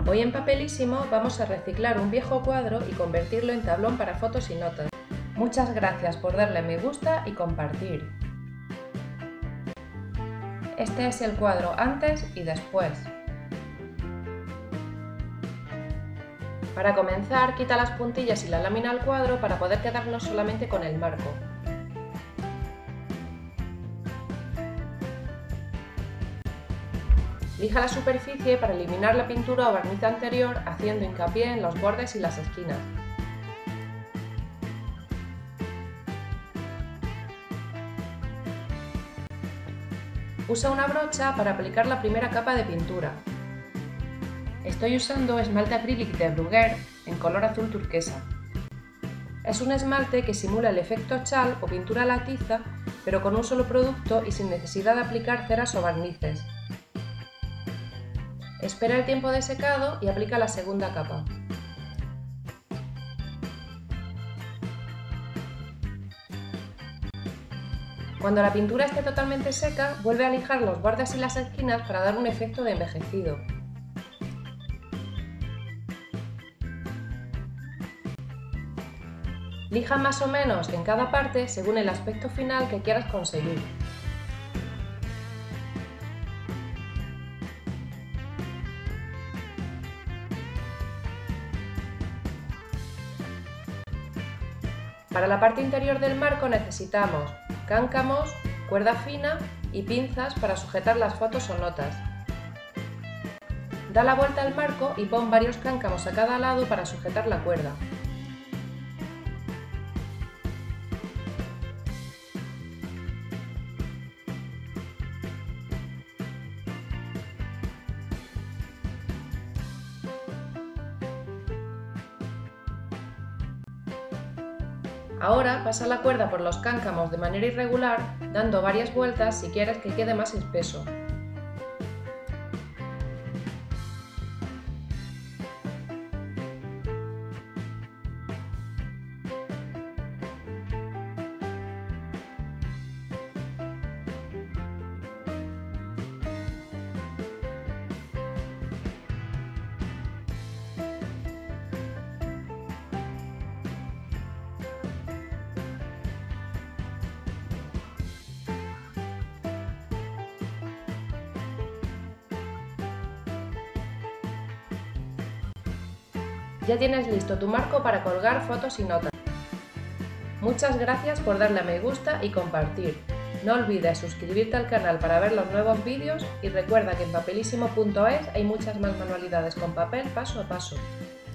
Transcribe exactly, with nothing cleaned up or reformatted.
Hoy en Papelísimo vamos a reciclar un viejo cuadro y convertirlo en tablón para fotos y notas. Muchas gracias por darle me gusta y compartir. Este es el cuadro antes y después. Para comenzar, quita las puntillas y la lámina al cuadro para poder quedarnos solamente con el marco. Lija la superficie para eliminar la pintura o barniz anterior, haciendo hincapié en los bordes y las esquinas. Usa una brocha para aplicar la primera capa de pintura. Estoy usando esmalte acrílico de Bruguère en color azul turquesa. Es un esmalte que simula el efecto chal o pintura a la tiza, pero con un solo producto y sin necesidad de aplicar ceras o barnices. Espera el tiempo de secado y aplica la segunda capa. Cuando la pintura esté totalmente seca, vuelve a lijar los bordes y las esquinas para dar un efecto de envejecido. Lija más o menos en cada parte según el aspecto final que quieras conseguir. Para la parte interior del marco necesitamos cáncamos, cuerda fina y pinzas para sujetar las fotos o notas. Da la vuelta al marco y pon varios cáncamos a cada lado para sujetar la cuerda. Ahora pasa la cuerda por los cáncamos de manera irregular, dando varias vueltas si quieres que quede más espeso. Ya tienes listo tu marco para colgar fotos y notas. Muchas gracias por darle a me gusta y compartir. No olvides suscribirte al canal para ver los nuevos vídeos y recuerda que en papelísimo punto es hay muchas más manualidades con papel paso a paso.